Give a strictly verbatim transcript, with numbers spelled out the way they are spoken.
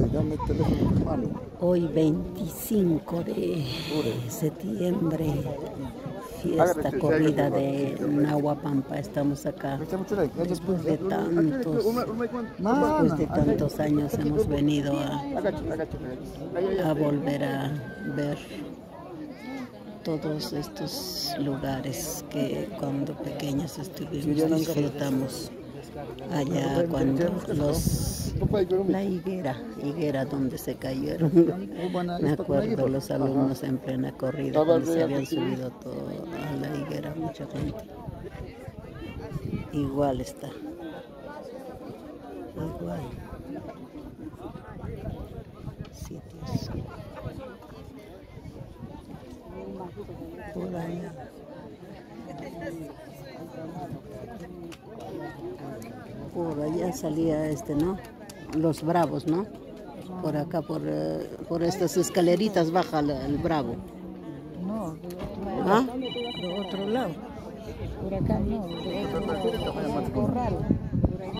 hoy? Dame el teléfono de tu mano. Hoy veinticinco de septiembre, fiesta corrida de Nahuapampa. Estamos acá después de tantos, después de tantos años hemos venido a, a volver a ver todos estos lugares que cuando pequeños estuvimos, disfrutamos. Allá cuando los, la higuera, higuera donde se cayeron, me acuerdo los alumnos en plena corrida cuando se habían subido todo a la higuera, mucha gente. Igual está, igual, sitios, por allá. Por allá salía este, ¿no? Los Bravos, ¿no? Por acá, por, uh, por estas escaleritas baja el, el Bravo. No, de otro lado. ¿Ah? De otro lado. Por acá no, de otro lado. Corral.